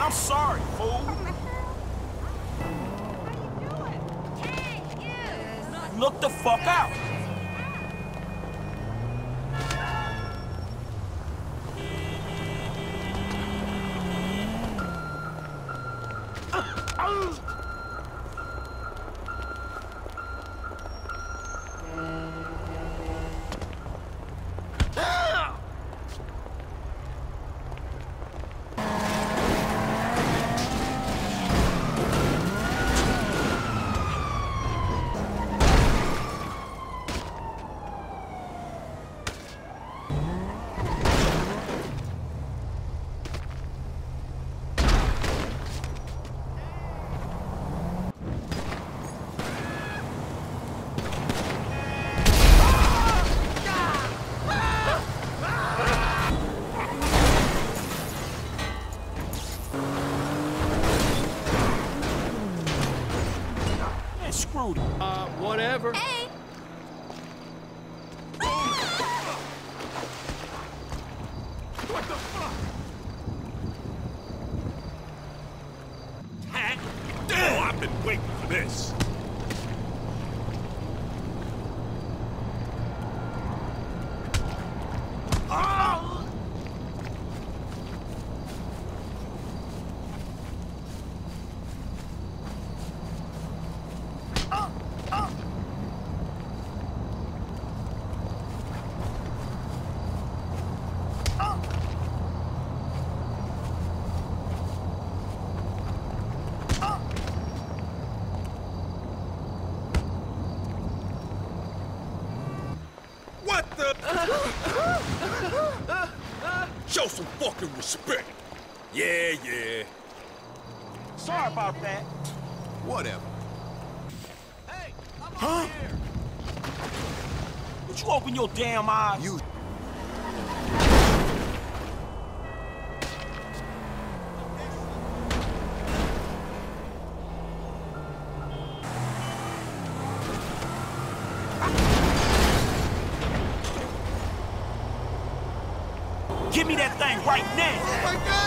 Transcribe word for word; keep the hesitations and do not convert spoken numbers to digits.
I'm sorry, fool. Look the fuck out. Screwed him. Uh, whatever. Hey! What the fuck? Hack? Oh, I've been waiting for this. Oh! What the? Show some fucking respect. Yeah, yeah. Sorry about that. Whatever. Hey, I'm huh? Here. Would you open your damn eyes? You. Give me that thing right now! Oh my God!